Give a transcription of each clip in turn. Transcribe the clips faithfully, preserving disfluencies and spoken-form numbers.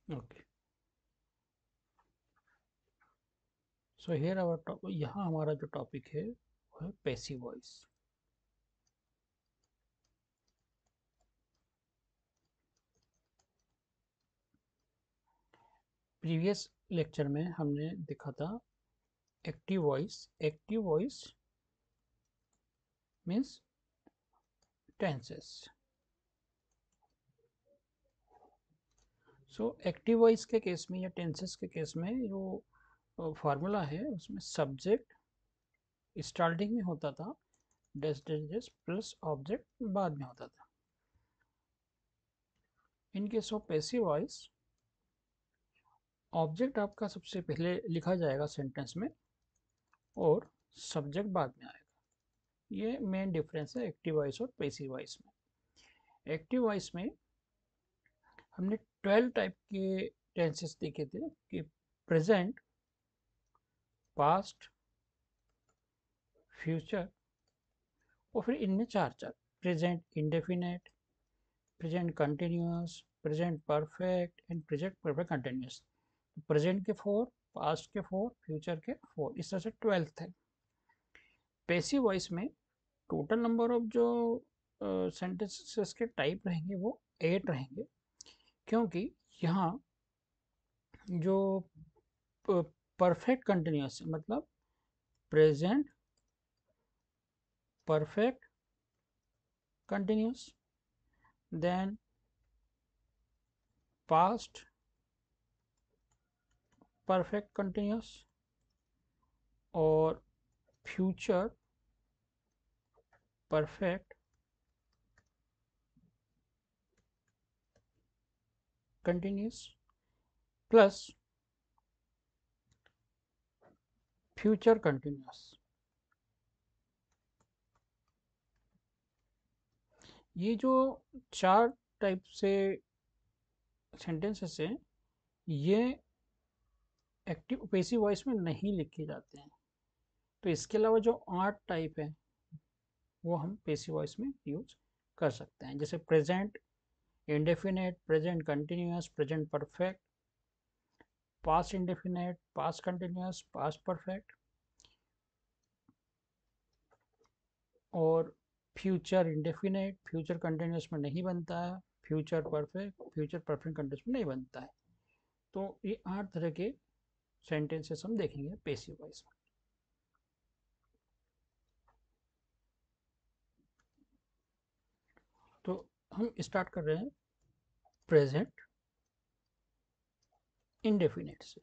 Okay, so here our topic, यहाँ हमारा जो टॉपिक है वो है पैसिव वॉइस। प्रीवियस लेक्चर में हमने देखा था active voice. Active voice means tenses. So active voice के केस में या टेंसेस के केस में जो फार्मूला है उसमें सब्जेक्ट स्टार्टिंग में होता था, dash dash dash plus object बाद में होता था। In case of passive voice object आपका सबसे पहले लिखा जाएगा सेंटेंस में और सब्जेक्ट बाद में आएगा। ये मेन डिफरेंस है एक्टिव वॉइस और पैसिव वॉइस में। एक्टिव वॉइस में हमने ट्वेल्व टाइप के टेंसेस देखे थे कि प्रेजेंट, पास्ट, फ्यूचर और फिर इनमें चार चार present indefinite, present continuous, present perfect and present perfect continuous. Present के फोर, पास्ट के फोर, फ्यूचर के फोर, इस तरह से ट्वेल्व थे। पैसिव वॉइस में टोटल नंबर ऑफ जो सेंटेंसेस के टाइप रहेंगे वो एट रहेंगे, क्योंकि यहाँ जो परफेक्ट कंटिन्यूअस मतलब present perfect continuous, then past perfect continuous और future perfect continuous plus future continuous. ये जो चार टाइप से सेंटेंसेस हैं ये एक्टिव पैसिव वॉइस में नहीं लिखे जाते हैं। तो इसके अलावा जो आठ टाइप है वो हम पैसिव वॉइस में यूज कर सकते हैं, जैसे present indefinite, present continuous, present perfect, past indefinite, past continuous, past perfect और फ्यूचर इंडेफिनेट, फ्यूचर कंटिन्यूअस में नहीं बनता है, future perfect, future perfect continuous में नहीं बनता है। तो ये आठ तरह के सेंटेंसेस हम देखेंगे पैसिव वॉइस में। तो हम स्टार्ट कर रहे हैं प्रेजेंट इंडेफिनेट से।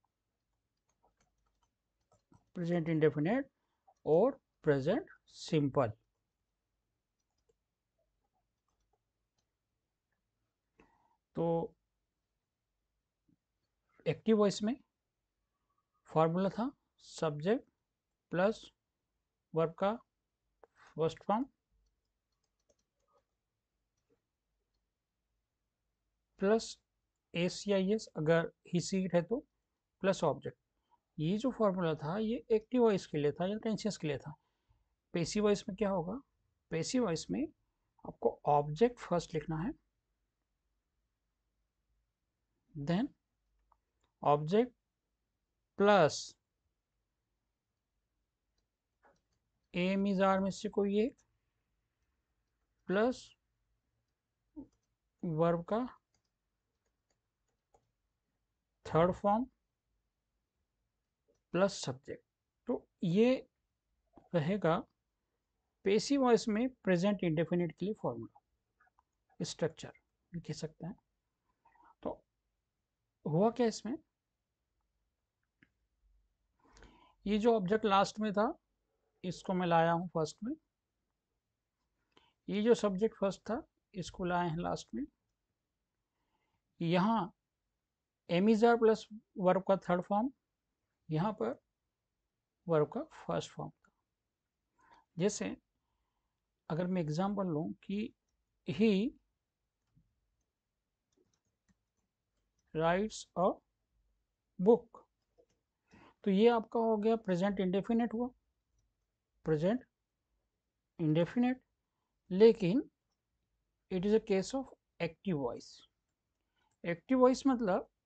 प्रेजेंट इंडेफिनेट और प्रेजेंट सिंपल। तो एक्टिव वॉइस में फॉर्मूला था सब्जेक्ट प्लस वर्ब का फर्स्ट फॉर्म प्लस एस या एस अगर ही सीट है तो प्लस ऑब्जेक्ट। ये जो फॉर्मूला था ये एक्टिव वॉइस के लिए था या टेंसेस के लिए था। पैसिव वॉइस में क्या होगा? पैसिव वॉइस में आपको ऑब्जेक्ट फर्स्ट लिखना है, then object plus am is are में से कोई एक प्लस वर्ब का थर्ड फॉर्म प्लस सब्जेक्ट। तो ये रहेगा पैसिव वॉइस में प्रेजेंट इंडेफिनिट के लिए फॉर्मूला स्ट्रक्चर लिख सकते हैं। तो हुआ क्या इसमें, ये जो ऑब्जेक्ट लास्ट में था इसको मैं लाया हूँ फर्स्ट में, ये जो सब्जेक्ट फर्स्ट था इसको लाए हैं लास्ट में। यहाँ am is are plus verb का थर्ड फॉर्म, यहाँ पर वर्ब का फर्स्ट फॉर्म था। जैसे अगर मैं एग्जांपल लूँ कि ही राइट्स अ बुक, तो ये आपका हो गया प्रेजेंट इंडेफिनेट हुआ, प्रेजेंट इंडेफिनेट। लेकिन it is a case of active voice. Active voice मतलब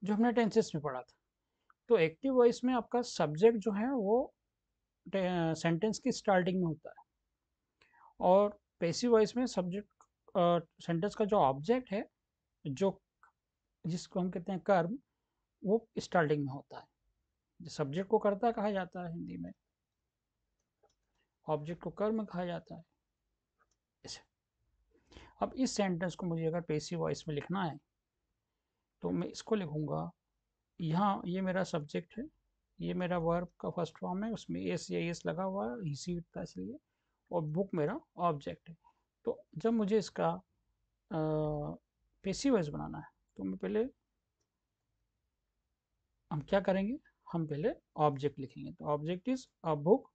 जो हमने टेंसेस में पढ़ा था। तो एक्टिव वॉइस में आपका सब्जेक्ट जो है वो सेंटेंस की स्टार्टिंग में होता है, और पैसिव वॉइस में सब्जेक्ट सेंटेंस का जो ऑब्जेक्ट है, जो जिसको हम कहते हैं कर्म, वो स्टार्टिंग में होता है। सब्जेक्ट को कर्ता कहा जाता है हिंदी में, ऑब्जेक्ट को कर्म कहा जाता है। ऐसे अब इस सेंटेंस को मुझे अगर पैसिव वॉइस में लिखना है तो मैं इसको लिखूंगा, यहाँ ये मेरा सब्जेक्ट है, ये मेरा वर्ब का फर्स्ट फॉर्म है, उसमें एस या एस लगा हुआ है, ही सी था इसलिए, और बुक मेरा ऑब्जेक्ट है। तो जब मुझे इसका पैसिव वॉइस बनाना है तो मैं पहले हम क्या करेंगे, हम पहले ऑब्जेक्ट लिखेंगे। तो ऑब्जेक्ट इज अ बुक।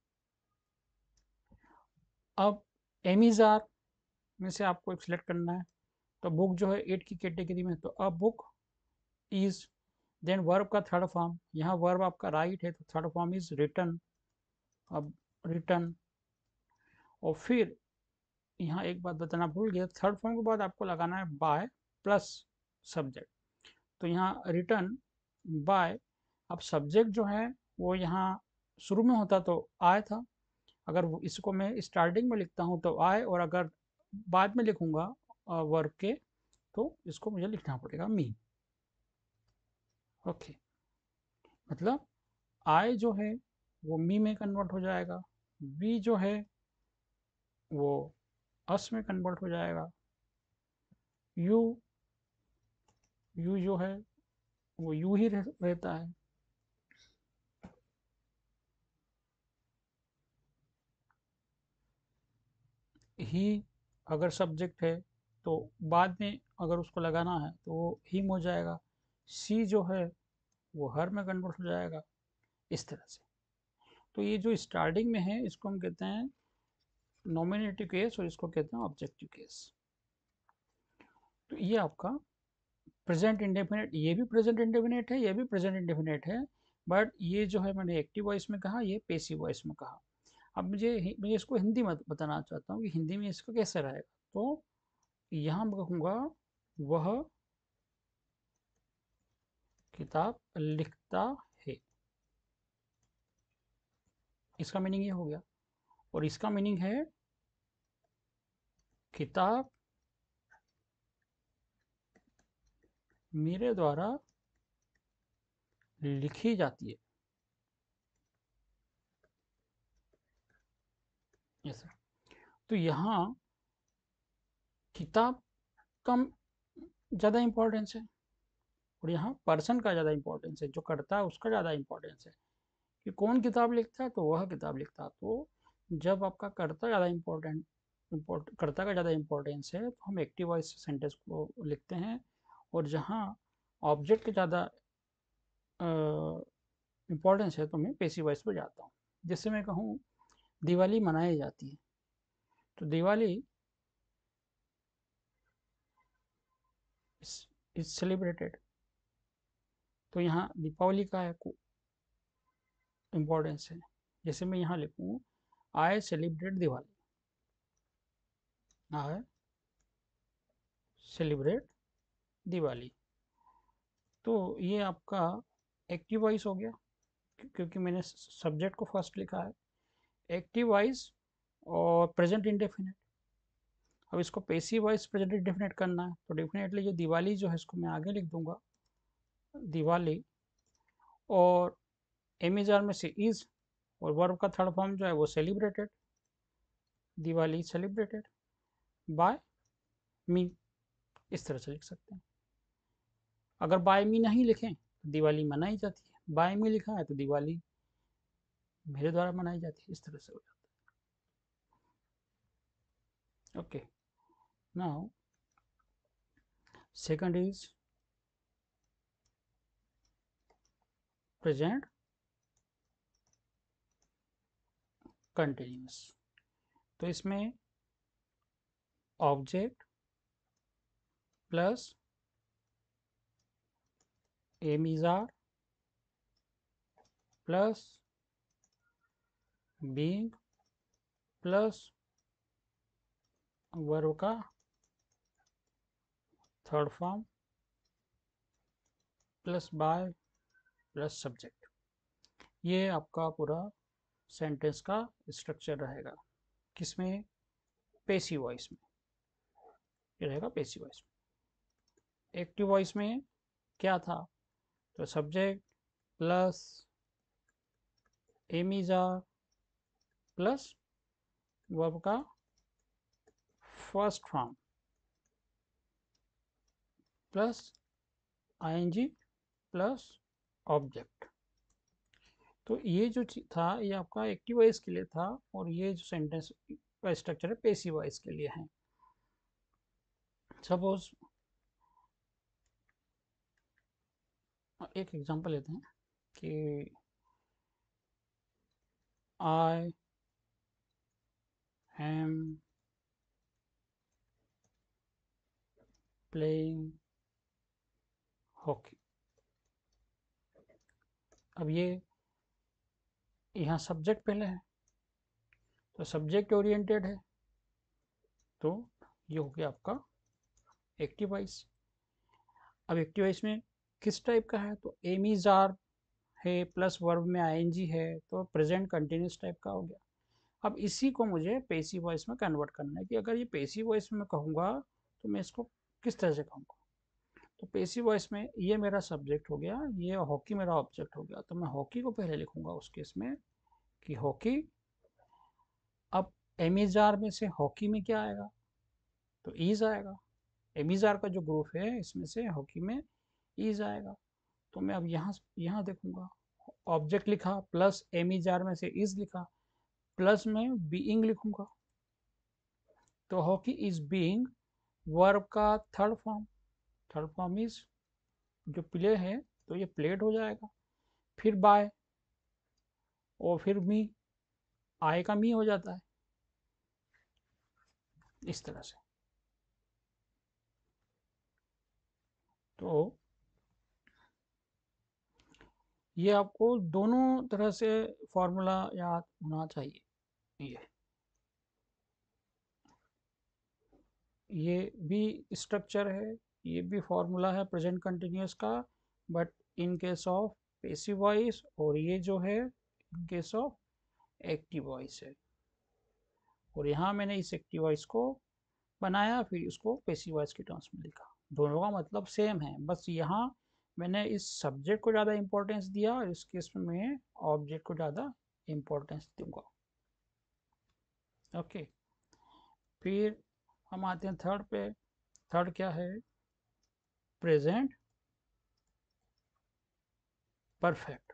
अब एमिजार में से आपको एक सिलेक्ट करना है, तो बुक जो है एट की कैटेगरी में, तो a book is, then verb का थर्ड फॉर्म, यहाँ वर्ब आपका राइट है तो थर्ड फॉर्म इज रिटन। अब रिटन, और फिर यहाँ एक बात बताना भूल गया, थर्ड फॉर्म के बाद आपको लगाना है बाय प्लस सब्जेक्ट। तो यहाँ रिटर्न बाय, अब सब्जेक्ट जो है वो यहाँ शुरू में होता तो आय था, अगर इसको मैं स्टार्टिंग में लिखता हूँ तो आय, और अगर बाद में लिखूंगा वर्ब के तो इसको मुझे लिखना पड़ेगा मी। ओके, मतलब आय जो है वो मी में कन्वर्ट हो जाएगा, बी जो है वो अस में कन्वर्ट हो जाएगा, यू यू जो है वो यू ही रह, रहता है। ही अगर सब्जेक्ट है तो बाद में अगर उसको लगाना है तो वो हिम हो जाएगा, सी जो है वो हर में कन्वर्ट हो जाएगा, इस तरह से। तो ये जो स्टार्टिंग में है इसको हम कहते हैं नॉमिनेटिव केस, और इसको कहते हैं ऑब्जेक्टिव केस। तो ये आपका प्रेजेंट इंडेफिनेट, ये भी प्रेजेंट इंडेफिनेट है, ये भी प्रेजेंट इंडेफिनेट है, बट ये जो है मैंने एक्टिव वॉइस में कहा, ये पैसिव वॉइस में कहा। अब मुझे मैं इसको हिंदी में बताना चाहता हूँ कि हिंदी में इसको कैसे रहेगा। तो यहाँ मैं कहूँगा वह किताब लिखता है, इसका मीनिंग ये हो गया। और इसका मीनिंग है किताब मेरे द्वारा लिखी जाती है, ऐसा। तो यहाँ किताब कम ज़्यादा इम्पोर्टेंस है, और यहाँ पर्सन का ज़्यादा इम्पोर्टेंस है, जो करता है उसका ज़्यादा इम्पोर्टेंस है, कि कौन किताब लिखता है, तो वह किताब लिखता है। तो जब आपका कर्ता ज़्यादा इम्पोर्टेंट इम्पोर्ट कर्ता का ज़्यादा इम्पोर्टेंस है तो हम एक्टिव वॉइस सेंटेंस को लिखते हैं, और जहाँ ऑब्जेक्ट के ज़्यादा इम्पोर्टेंस है तो मैं पैसिव वॉइस पर जाता हूँ। जैसे मैं कहूँ दिवाली मनाई जाती है, तो दिवाली इज सेलिब्रेटेड, तो यहाँ दीपावली का है इम्पोर्टेंस है। जैसे मैं यहाँ लिखूँ I celebrate Diwali, I celebrate Diwali. तो ये आपका एक्टिव वॉइस हो गया, क्योंकि मैंने सब्जेक्ट को फर्स्ट लिखा है। एक्टिव वॉइस और प्रेजेंट इंडेफिनिट। अब इसको पैसिव वॉइस प्रेजेंट इंडेफिनिट करना है, तो डेफिनेटली ये दिवाली जो है इसको मैं आगे लिख दूंगा दिवाली, और एमिजार में से इज, और वर्ब का थर्ड फॉर्म जो है वो celebrated, Diwali celebrated by me, इस तरह से लिख सकते हैं। अगर बाय मी नहीं लिखें तो दिवाली मनाई जाती है, बाय मी लिखा है तो दिवाली मेरे द्वारा मनाई जाती है, इस तरह से हो जाता है। Okay, now second is present continuous. तो इसमें object plus am is are plus being plus verb का third form plus by plus subject. ये आपका पूरा सेंटेंस का स्ट्रक्चर रहेगा। किसमें? पैसिव वॉइस में। ये रहेगा पैसिव वॉइस में। एक्टिव वॉइस में क्या था? तो subject plus am is are plus verb का first form plus ING plus object. तो ये जो था ये आपका एक्टिव वॉइस के लिए था, और ये जो सेंटेंस का स्ट्रक्चर है पैसिव वॉइस के लिए है। सपोज एक एग्जांपल लेते हैं कि आई एम प्लेइंग हॉकी। अब ये यहाँ सब्जेक्ट पहले है, तो सब्जेक्ट ओरिएंटेड है, तो ये हो गया आपका एक्टिव वॉइस। अब एक्टिव वॉइस में किस टाइप का है? तो एम इज आर है प्लस वर्ब में आईएनजी है, तो प्रेजेंट कंटिन्यूस टाइप का हो गया। अब इसी को मुझे पैसिव वॉइस में कन्वर्ट करना है कि अगर ये पैसिव वॉइस में मैं कहूँगा तो मैं इसको किस तरह से कहूँगा। तो पैसिव वॉइस में ये मेरा सब्जेक्ट हो गया, ये हॉकी मेरा ऑब्जेक्ट हो गया, तो मैं हॉकी को पहले लिखूंगा उस केस में कि हॉकी। अब एम इज आर में से हॉकी में क्या आएगा? तो ईज आएगा। एम इज आर का जो ग्रुप है इसमें से हॉकी में ईज आएगा। तो मैं अब यहाँ यहाँ देखूंगा, ऑब्जेक्ट लिखा प्लस एम इज आर में से इज लिखा प्लस में बीइंग लिखूंगा। तो हॉकी इज बीइंग वर्ब का third form. Third form is जो प्ले है, तो ये प्लेड हो जाएगा। फिर बाय और फिर मी, आय का मी हो जाता है इस तरह से। तो ये आपको दोनों तरह से फॉर्मूला याद होना चाहिए। ये ये भी स्ट्रक्चर है, ये भी फॉर्मूला है प्रेजेंट कंटिन्यूअस का, but in case of passive voice, और ये जो है in case of active voice है। और यहाँ मैंने इस एक्टिव वॉइस को बनाया, फिर इसको पैसिव वॉइस के टर्म्स में लिखा। दोनों का मतलब सेम है, बस यहाँ मैंने इस सब्जेक्ट को ज़्यादा इंपॉर्टेंस दिया और इस केस में मैं ऑब्जेक्ट को ज़्यादा इंपॉर्टेंस दूंगा। ओके, फिर हम आते हैं थर्ड पे। थर्ड क्या है? Present perfect.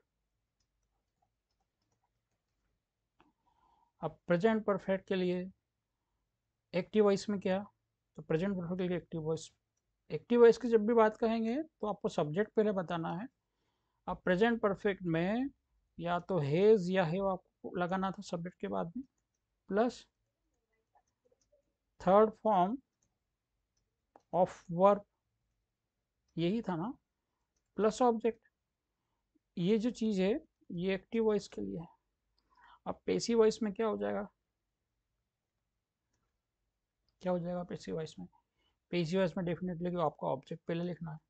अब प्रेजेंट परफेक्ट के लिए एक्टिव वॉइस में क्या? तो प्रेजेंट परफेक्ट के लिए एक्टिव वॉइस, एक्टिव वॉइस की जब भी बात कहेंगे तो आपको सब्जेक्ट पहले बताना है। अब प्रेजेंट परफेक्ट में या तो हेज या है आपको लगाना था सब्जेक्ट के बाद में, plus third form of verb, यही था ना, प्लस ऑब्जेक्ट। ये जो चीज़ है ये एक्टिव वॉइस के लिए है। अब पैसिव वॉइस में क्या हो जाएगा? क्या हो जाएगा पैसिव वॉइस में? पैसिव वॉइस में डेफिनेटली कि आपका ऑब्जेक्ट पहले लिखना है,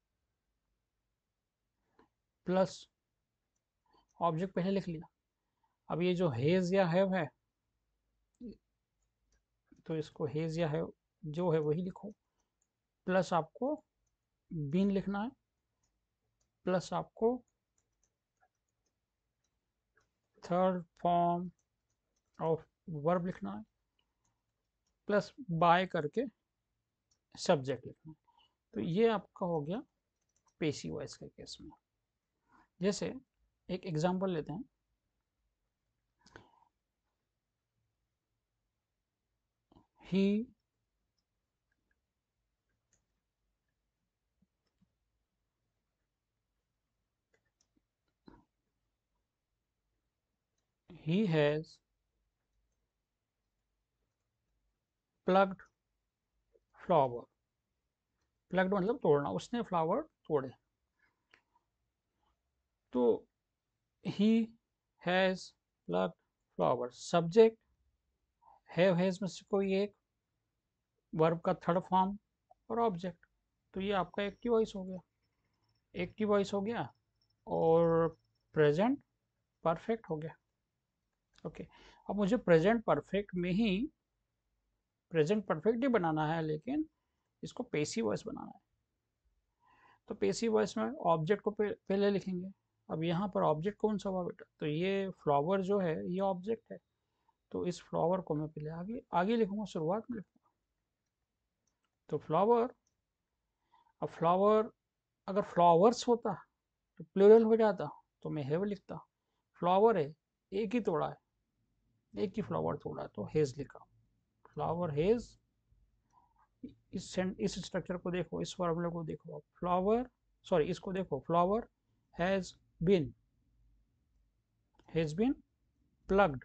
प्लस ऑब्जेक्ट पहले लिख लिया। अब ये जो हेज या हैव है, तो इसको हेज या हैव जो है वही लिखो, प्लस आपको बीन लिखना है, प्लस आपको थर्ड फॉर्म ऑफ वर्ब लिखना है, प्लस बाय करके सब्जेक्ट लिखना है। तो ये आपका हो गया पैसिव वॉइस के केस में। जैसे एक एग्जांपल लेते हैं, he he has plucked flower। Plucked मतलब तोड़ना, उसने फ्लावर तोड़े। तो he has plucked flower, subject have has में से कोई एक, वर्ब का थर्ड फॉर्म और ऑब्जेक्ट। तो ये आपका एक्टिव वॉइस हो गया। एक्टिव वॉइस हो गया और प्रेजेंट परफेक्ट हो गया। ओके, अब मुझे प्रेजेंट परफेक्ट में ही प्रेजेंट परफेक्ट ही बनाना है, लेकिन इसको पेसिव वॉइस बनाना है। तो पेसिव वॉइस में ऑब्जेक्ट को पहले लिखेंगे। अब यहाँ पर ऑब्जेक्ट कौन सा हुआ बेटा, तो ये फ्लावर जो है ये ऑब्जेक्ट है, तो इस फ्लावर को मैं पहले आगे आगे लिखूंगा, शुरुआत में लिखूंगा। तो फ्लावर, अब फ्लावर अगर फ्लावर्स होता तो प्लूरल हो जाता, तो मैं हैव लिखता। फ्लावर है, एक ही तोड़ा है, एक ही फ्लावर तोड़ा है, तो हेज लिखा। फ्लावर हेज, इस इस स्ट्रक्चर को देखो, इस फॉर्मूले को देखो। फ्लावर, सॉरी इसको देखो, flower has been has been plucked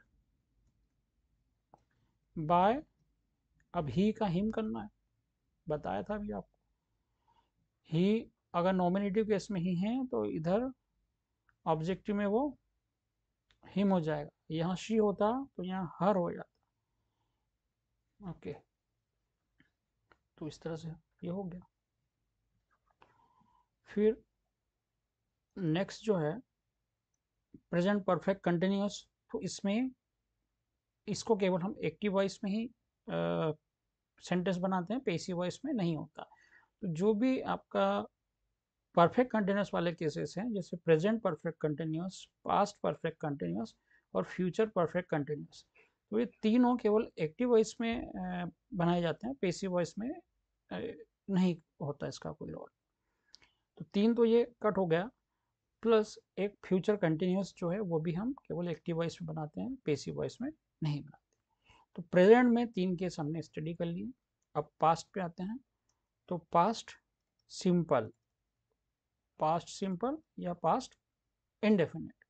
by, अब ही का हिम करना है, बताया था अभी आपको। ही अगर नॉमिनेटिव केस में ही है तो इधर ऑब्जेक्टिव में वो हिम हो जाएगा, यहाँ शी होता तो यहाँ हर हो जाता। ओके, तो इस तरह से ये हो गया। फिर नेक्स्ट जो है प्रेजेंट परफेक्ट कंटिन्यूअस, तो इसमें इसको केवल हम एक्टिव वॉइस में ही सेंटेंस बनाते हैं, पेसिव वॉइस में नहीं होता। तो जो भी आपका परफेक्ट कंटिन्यूअस वाले केसेस हैं, जैसे present perfect continuous, past perfect continuous और फ्यूचर परफेक्ट कंटिन्यूअस, तो ये तीनों केवल एक्टिव वॉइस में बनाए जाते हैं, पेसिव वॉइस में नहीं होता इसका कोई रोल। तो तीन तो ये कट हो गया, प्लस एक फ्यूचर कंटिन्यूअस जो है वो भी हम केवल एक्टिव वॉइस में बनाते हैं, पेसिव वॉइस में नहीं बनाते। तो प्रेजेंट में तीन केस हमने स्टडी कर लिए। अब पास्ट पे आते हैं। तो पास्ट सिंपल, पास्ट सिंपल या पास्ट इंडेफिनिट।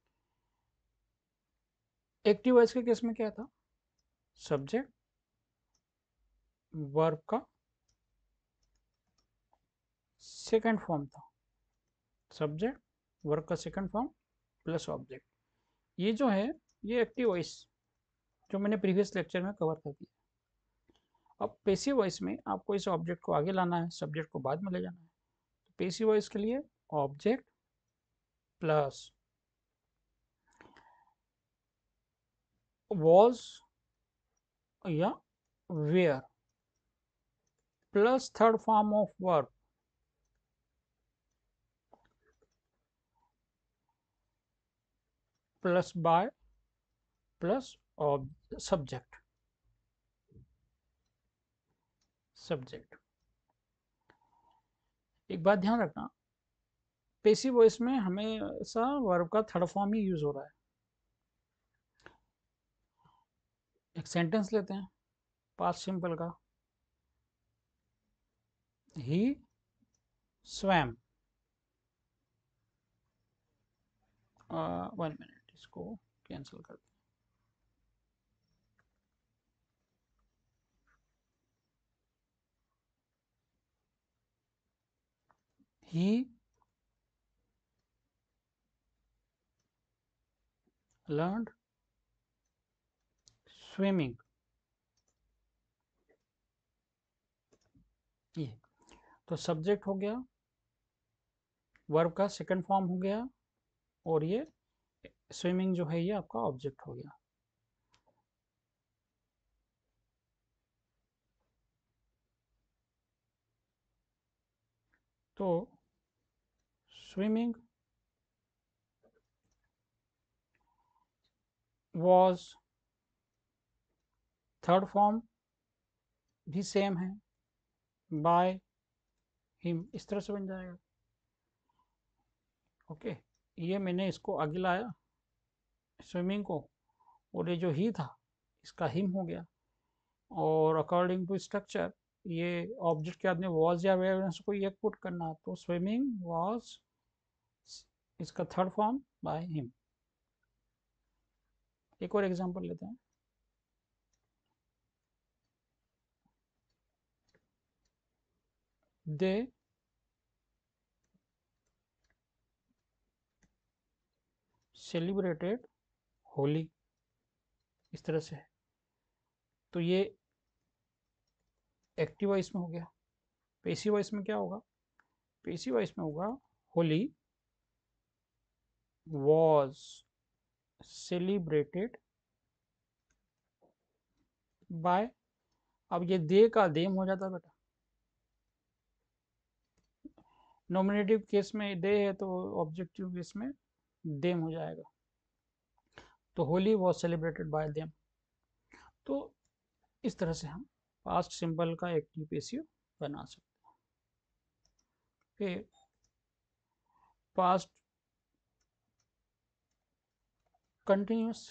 एक्टिव वॉइस के केस में क्या था, सब्जेक्ट वर्ब का सेकंड फॉर्म था, सब्जेक्ट वर्ब का सेकंड फॉर्म प्लस ऑब्जेक्ट। ये जो है ये एक्टिव वॉइस जो मैंने प्रीवियस लेक्चर में कवर कर दिया। अब पेसिव वॉइस में आपको इस ऑब्जेक्ट को आगे लाना है, सब्जेक्ट को बाद में ले जाना है। तो पेसिव वॉइस के लिए ऑब्जेक्ट प्लस वॉज या were plus third form of verb plus by plus subject subject. एक बात ध्यान रखना, पेसिव वॉइस में हमेशा वर्ब का थर्ड फॉर्म ही यूज हो रहा है। एक सेंटेंस लेते हैं पास्ट सिंपल का, ही स्वैम, वन मिनट इसको कैंसिल कर दें। ही लर्नड स्विमिंग, ये तो सब्जेक्ट हो गया, वर्ब का सेकंड फॉर्म हो गया, और ये स्विमिंग जो है ये आपका ऑब्जेक्ट हो गया। तो स्विमिंग वॉज, थर्ड फॉर्म भी सेम है, बाय हिम, इस तरह से बन जाएगा। ओके, ये मैंने इसको आगे लाया स्विमिंग को, और ये जो ही था इसका हिम हो गया, और अकॉर्डिंग टू स्ट्रक्चर ये ऑब्जेक्ट के आदमी वॉज या वेयर में से कोई एक पुट करना, तो स्विमिंग वॉज इसका थर्ड फॉर्म बाय हिम। एक और एग्जांपल लेते हैं। दे सेलिब्रेटेड होली, इस तरह से है। तो ये एक्टिव वॉइस में हो गया। पेसिव वॉइस में क्या होगा, पेसिव वॉइस में होगा होली was celebrated by, अब ये दे का देम हो जाता बेटा, नॉमिनेटिव केस में दे है तो ऑब्जेक्टिव केस में देम हो जाएगा, तो Holi was celebrated by them. तो इस तरह से हम पास्ट सिंपल का एक्टिव पैसिव बना सकते हैं। पास्ट कंटिन्यूस,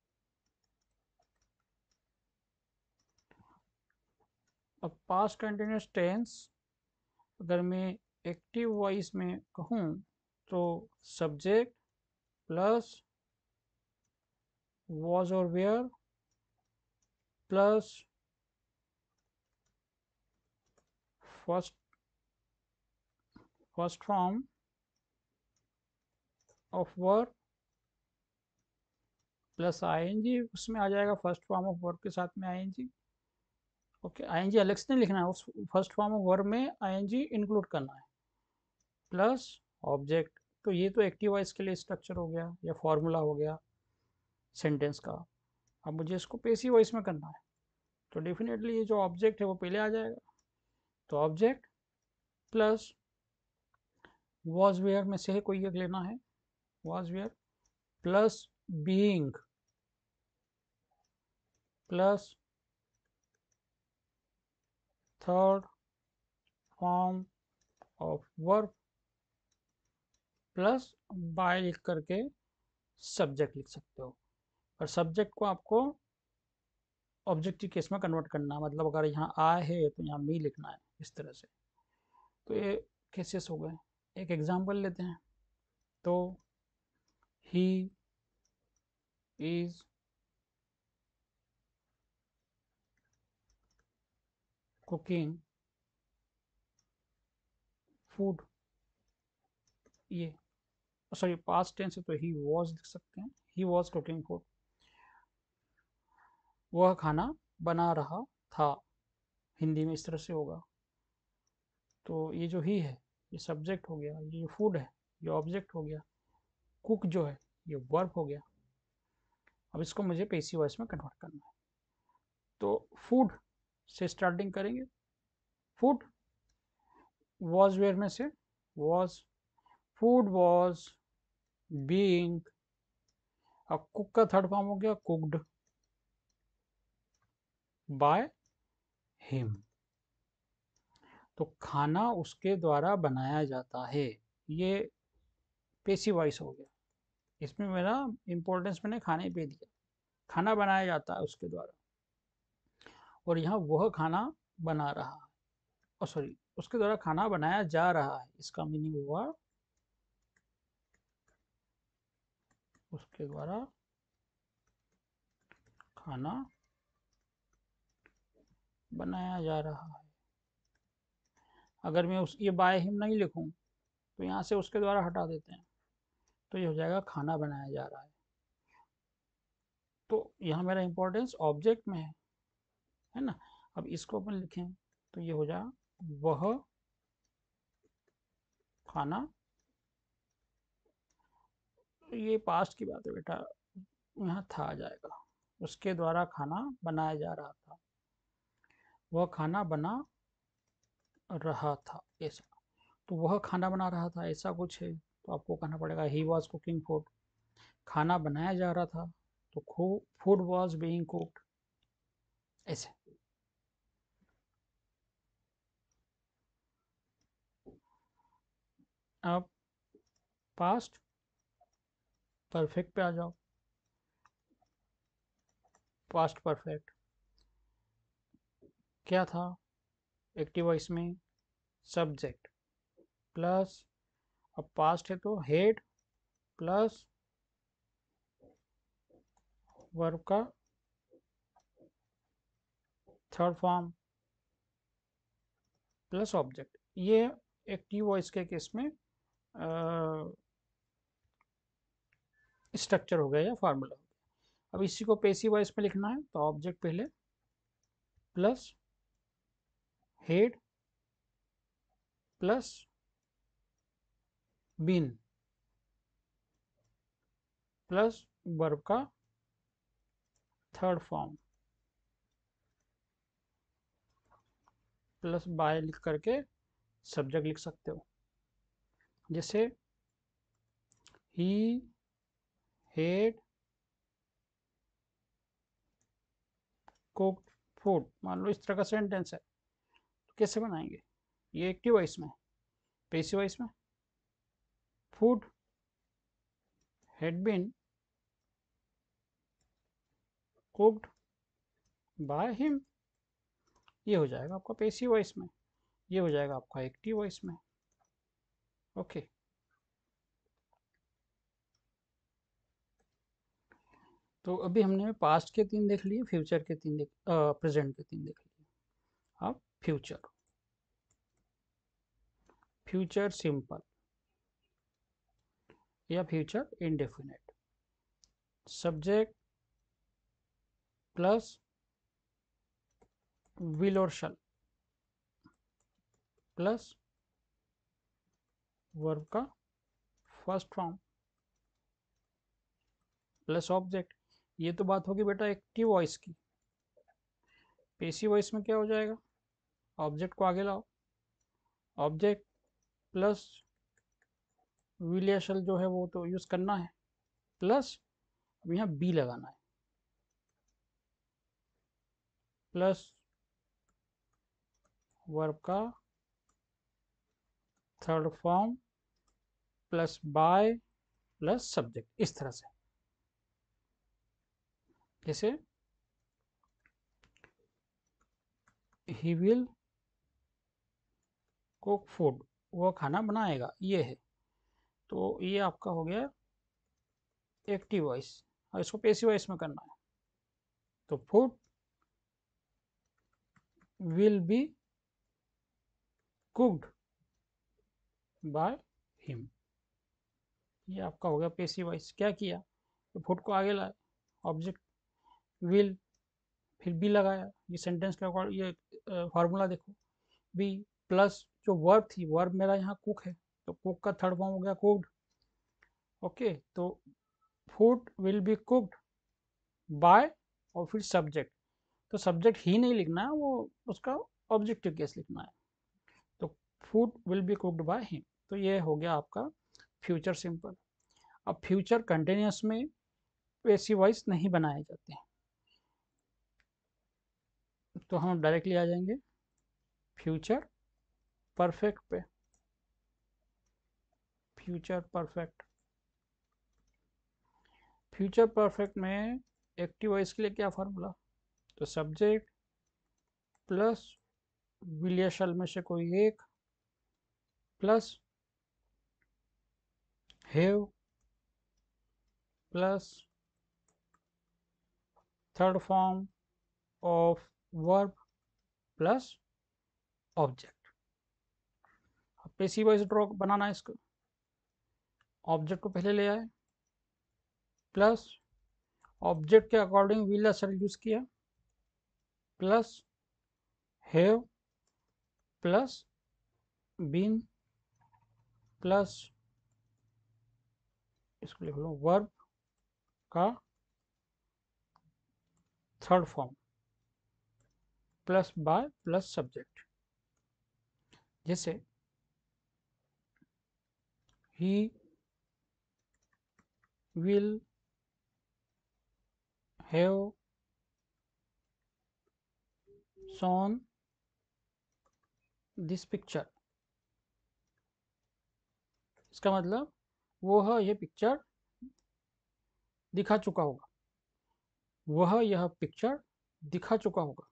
अब पास्ट कंटिन्यूस टेंस अगर मैं एक्टिव वॉइस में कहूँ तो सब्जेक्ट प्लस was और were plus first first form of verb plus ING उसमें आ जाएगा, फर्स्ट फॉर्म ऑफ वर्ब के साथ में आईएनजी। ओके, आईएनजी अलग से नहीं लिखना है, उस फर्स्ट फॉर्म ऑफ वर्ब में आईएनजी इंक्लूड करना है, प्लस ऑब्जेक्ट। तो ये तो एक्टिव वॉइस के लिए स्ट्रक्चर हो गया या फॉर्मूला हो गया सेंटेंस का। अब मुझे इसको पैसिव वॉइस में करना है, तो डेफिनेटली ये जो ऑब्जेक्ट है वो पहले आ जाएगा, तो ऑब्जेक्ट प्लस वॉज वेयर में से कोई एक लेना है, was were plus being plus third form of verb plus by लिख करके सब्जेक्ट लिख सकते हो। और सब्जेक्ट को आपको ऑब्जेक्टिव केस में कन्वर्ट करना है, मतलब अगर यहाँ आए है तो यहाँ मी लिखना है, इस तरह से। तो ये केसेस हो गए। एक एग्जांपल लेते हैं, तो ही इज कुकिंग फूड, ये सॉरी पास्ट टेंस है तो ही वॉज लिख सकते हैं, ही वॉज कुकिंग फूड, वह खाना बना रहा था, हिंदी में इस तरह से होगा। तो ये जो ही है ये सब्जेक्ट हो गया, ये फूड है ये ऑब्जेक्ट हो गया, कुक जो है ये वर्ब हो गया। अब इसको मुझे पैसिव वॉइस में कन्वर्ट करना है, तो फूड से स्टार्टिंग करेंगे। फूड वॉज वेयर में से वॉज, फूड वॉज बीइंग, अब कुक का थर्ड फॉर्म हो गया कुक्ड बाय हिम, तो खाना उसके द्वारा बनाया जाता है, ये पैसिव वॉइस हो गया। इसमें मेरा इंपॉर्टेंस मैंने खाने पे दिया, खाना बनाया जाता है उसके द्वारा, और यहाँ वह खाना बना रहा है, और सॉरी उसके द्वारा खाना बनाया जा रहा है, इसका मीनिंग हुआ उसके द्वारा खाना बनाया जा रहा है। अगर मैं उस ये बाय हिम नहीं लिखूं तो यहाँ से उसके द्वारा हटा देते हैं, तो ये हो जाएगा खाना बनाया जा रहा है। तो यहाँ मेरा इंपॉर्टेंस ऑब्जेक्ट में है है ना। अब इसको अपन लिखें तो ये हो जाएगा वह खाना, ये पास्ट की बात है बेटा, यहाँ था आ जाएगा, उसके द्वारा खाना बनाया जा रहा था, वह खाना बना रहा था ऐसा। तो वह खाना बना रहा था ऐसा कुछ है तो आपको कहना पड़ेगा ही वॉज कुकिंग फूड, खाना बनाया जा रहा था तो फूड वॉज बीइंग कुक्ड, ऐसे। अब पास्ट परफेक्ट पे आ जाओ। पास्ट परफेक्ट क्या था एक्टिव वॉइस में, सब्जेक्ट प्लस, अब पास्ट है तो हेड प्लस वर्ब का थर्ड फॉर्म प्लस ऑब्जेक्ट, ये एक्टिव वॉइस के केस में स्ट्रक्चर हो गया या फार्मूला। अब इसी को पैसिव वॉइस में लिखना है तो ऑब्जेक्ट पहले plus had plus been plus verb का थर्ड फॉर्म प्लस बाय लिख करके सब्जेक्ट लिख सकते हो। जैसे ही हेड कुक्ड फूड, मान लो इस तरह का सेंटेंस है, तो कैसे बनाएंगे? ये एक्टिव वॉइस में, पैसिव वॉइस में food had been cooked by him, ये हो जाएगा आपका पैसिव वॉइस में, ये हो जाएगा आपका एक्टिव वॉइस में। ओके, तो अभी हमने पास्ट के तीन देख लिए, फ्यूचर के तीन देख प्रेजेंट के तीन देख लिए। अब फ्यूचर, फ्यूचर सिंपल या future indefinite, subject plus will और शल प्लस वर्ब का फर्स्ट फॉर्म प्लस ऑब्जेक्ट। ये तो बात होगी बेटा एक्टिव वॉइस की। पैसिव वॉइस में क्या हो जाएगा? ऑब्जेक्ट को आगे लाओ, ऑब्जेक्ट प्लस विल या शल जो है वो तो यूज करना है, प्लस अब यहाँ बी लगाना है, प्लस वर्ब का third form plus by plus subject, इस तरह से। जैसे ही विल कुक फूड, वो खाना बनाएगा, ये है। तो ये आपका हो गया एक्टिव वॉइस, और इसको पैसिव वॉइस में करना है। तो food will be cooked by him, ये आपका हो गया पैसिव वॉइस। क्या किया? तो फूड को आगे लाए, ऑब्जेक्ट विल, फिर बी लगाया। ये सेंटेंस के अकॉर्डिंग ये फार्मूला देखो, बी प्लस जो वर्ब थी, वर्ब मेरा यहाँ कुक है, तो कुक का थर्ड फॉर्म हो गया कुक्ड। ओके, तो food will be cooked by और फिर सब्जेक्ट, तो सब्जेक्ट ही नहीं लिखना है, वो उसका ऑब्जेक्टिव केस लिखना है। तो food will be cooked by him, तो ये हो गया आपका फ्यूचर सिंपल। अब फ्यूचर कंटिन्यूस में पैसिव वॉइस नहीं बनाए जाते हैं, तो हम डायरेक्टली आ जाएंगे फ्यूचर परफेक्ट पे। फ्यूचर परफेक्ट, फ्यूचर परफेक्ट में एक्टिव वॉइस के लिए क्या फार्मूला? तो सब्जेक्ट प्लस विल या शल में से कोई एक plus have plus third form of verb plus object. अब पैसिव वॉइस ड्रॉ बनाना है इसको, ऑब्जेक्ट को पहले ले आए, प्लस ऑब्जेक्ट के अकॉर्डिंग विल या शल यूज किया, plus have plus been plus इसको लिख लो वर्ब का third form plus by plus subject. जैसे he will have shown this picture, इसका मतलब वह ये पिक्चर दिखा चुका होगा, वह यह पिक्चर दिखा चुका होगा।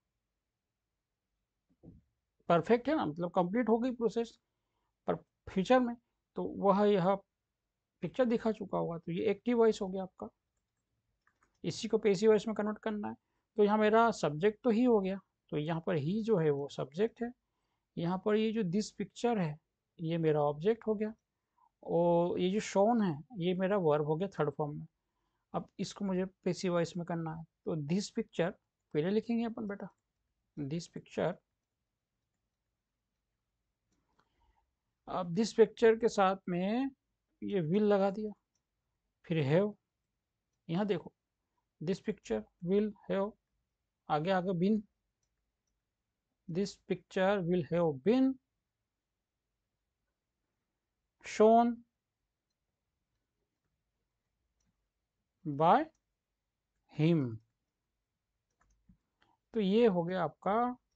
परफेक्ट है ना, मतलब कंप्लीट हो गई प्रोसेस। पर फ्यूचर में तो वह यह पिक्चर दिखा चुका होगा, तो ये एक्टिव वॉइस हो गया आपका। इसी को पैसिव वॉइस में कन्वर्ट करना है, तो यहाँ मेरा सब्जेक्ट तो ही हो गया, तो यहाँ पर ही जो है वो सब्जेक्ट है, यहाँ पर ये जो दिस पिक्चर है ये मेरा ऑब्जेक्ट हो गया, और ये जो शोन है ये मेरा वर्ब हो गया थर्ड फॉर्म में। अब इसको मुझे पैसिव वॉइस में करना है, तो दिस पिक्चर पहले लिखेंगे अपन बेटा, दिस पिक्चर। अब दिस पिक्चर के साथ में ये विल लगा दिया, फिर हैव, यहाँ देखो दिस पिक्चर विल हैव, आगे आगे been, this picture will have been shown by him. तो ये हो गया आपका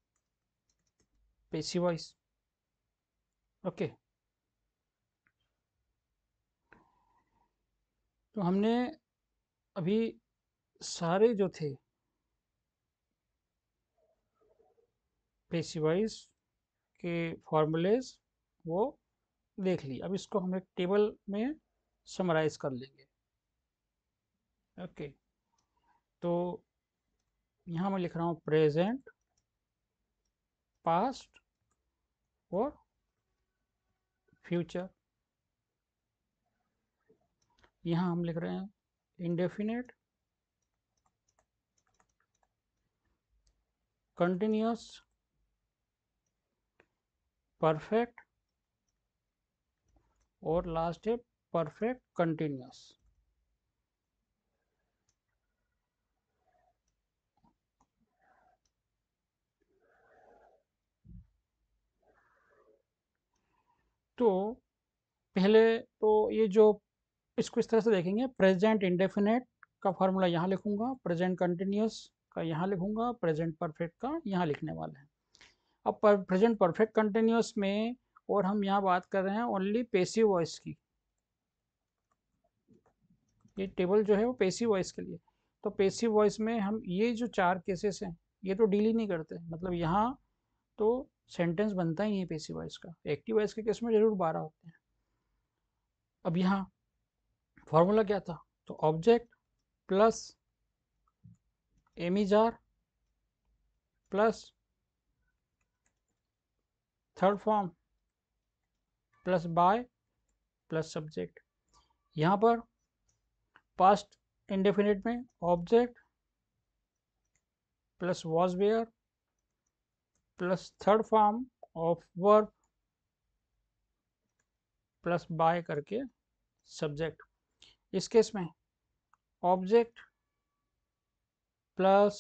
पैसिव वॉइस। ओके, तो हमने अभी सारे जो थे पैसिव वॉइस के फॉर्मूलेज वो देख लिए। अब इसको हम एक टेबल में समराइज कर लेंगे। ओके, तो यहाँ मैं लिख रहा हूँ प्रेजेंट, पास्ट और फ्यूचर। यहाँ हम लिख रहे हैं इंडेफिनेट, कंटिन्यूअस, परफेक्ट और लास्ट है परफेक्ट कंटिन्यूअस। तो पहले तो ये जो इसको इस तरह से देखेंगे, प्रेजेंट इंडेफिनेट का फॉर्मूला यहाँ लिखूंगा, प्रेजेंट कंटिन्यूअस का यहाँ लिखूंगा, प्रेजेंट परफेक्ट का यहाँ लिखने वाले हैं। अब पर प्रेजेंट परफेक्ट कंटिन्यूअस में, और हम यहाँ बात कर रहे हैं ओनली पैसिव वॉइस की, ये टेबल जो है वो पैसिव वॉइस के लिए। तो पैसिव वॉइस में हम ये जो चार केसेस हैं ये तो डील ही नहीं करते, मतलब यहाँ तो सेंटेंस बनता ही नहीं है पैसिव वॉइस का। एक्टिव वॉइस के केस में जरूर बारह होते हैं। अब यहाँ फॉर्मूला क्या था, तो object plus am is are plus third form plus by plus subject. यहाँ पर पास्ट इंडेफिनिट में object plus was were plus third form of verb plus by करके सब्जेक्ट। इस केस में ऑब्जेक्ट प्लस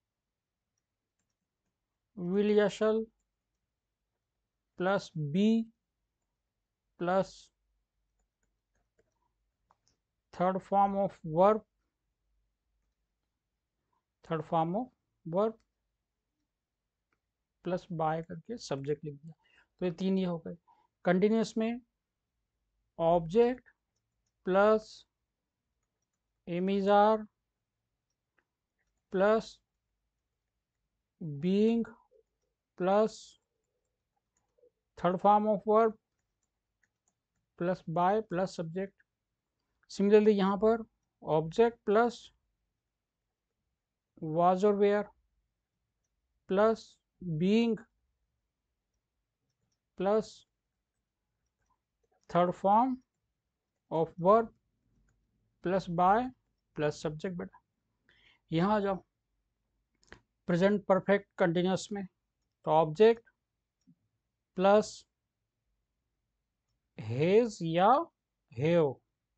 विल या shall plus be plus third form of verb third form of verb plus by करके subject लिख दिया। तो ये तीन ये हो गए। कंटिन्यूअस में object plus am is are plus being plus third form of verb plus by plus subject. Similarly यहाँ पर ऑब्जेक्ट प्लस was और were plus being plus third form of verb plus by plus subject. बेटा यहाँ आ जाओ present perfect continuous में, तो object plus has या have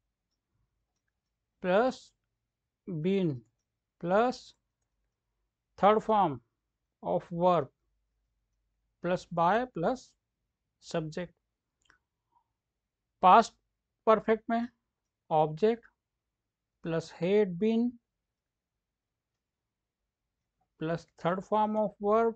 plus been plus third form of verb plus by plus subject. Past perfect में object plus had been plus third form of verb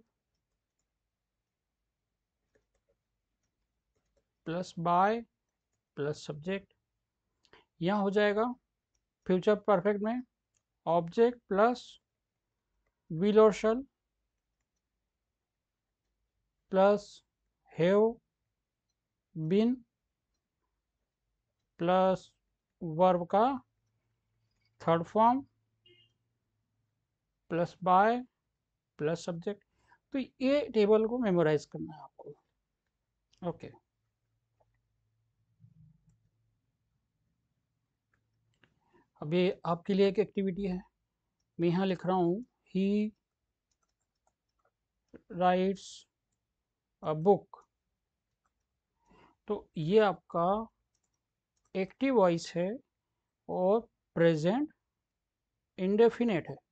plus by plus subject. यहाँ हो जाएगा future perfect में object plus will और shall plus have been plus verb का third form plus by plus subject. तो ये table को memorise करना है आपको। ओके, अब ये आपके लिए एक एक्टिविटी है। मैं यहाँ लिख रहा हूँ ही राइट्स अ बुक। तो ये आपका एक्टिव वॉइस है और प्रेजेंट इंडेफिनेट है।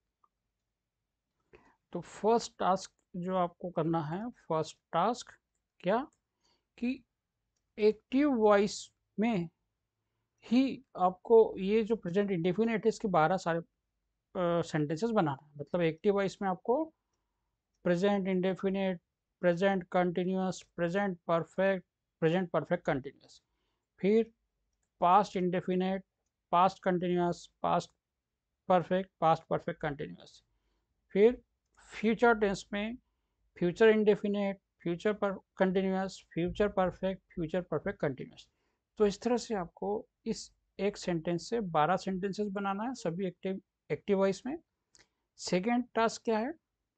तो फर्स्ट टास्क जो आपको करना है, फर्स्ट टास्क क्या कि एक्टिव वॉइस में ही आपको ये जो प्रेजेंट इंडेफिनेट है इसके बारह सारे सेंटेंसेस बनाना है। मतलब एक्टिव वॉइस में आपको present indefinite, present continuous, present perfect, present perfect continuous, फिर past indefinite, past continuous, past perfect, past perfect continuous, फिर फ्यूचर टेंस में फ्यूचर इंडेफिनेट, फ्यूचर पर continuous, future perfect, future perfect continuous. तो इस तरह से आपको इस एक सेंटेंस से बारह सेंटेंसेस बनाना है, सभी एक्टिव एक्टिव वॉइस में। सेकेंड टास्क क्या है,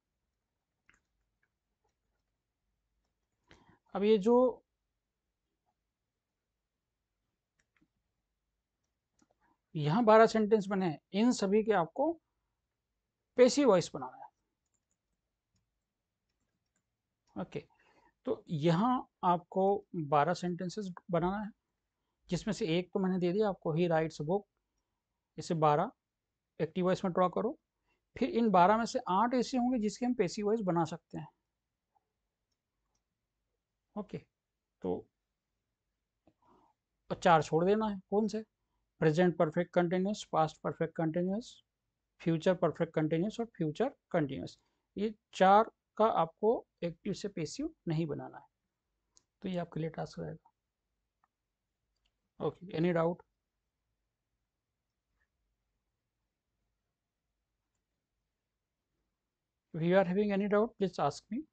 अब ये जो यहाँ बारह सेंटेंस बने हैं इन सभी के आपको पेसिव वॉइस बनाना है। ओके, तो यहाँ आपको बारह सेंटेंसेस बनाना है, जिसमें से एक तो मैंने दे दिया आपको, ही राइट्स बुक। इसे बारह एक्टिव वॉइस में ड्रॉ करो। फिर इन बारह में से आठ ऐसे होंगे जिसके हम पेसिव वॉइस बना सकते हैं। ओके, तो चार छोड़ देना है। कौन से? Present perfect continuous, past perfect continuous, future perfect continuous और फ्यूचर कंटिन्यूस। ये चार का आपको एक्टिव से पेसिव नहीं बनाना है। तो ये आपके लिए टास्क रहेगा। Okay, any doubt? If you are having any doubt, please ask me.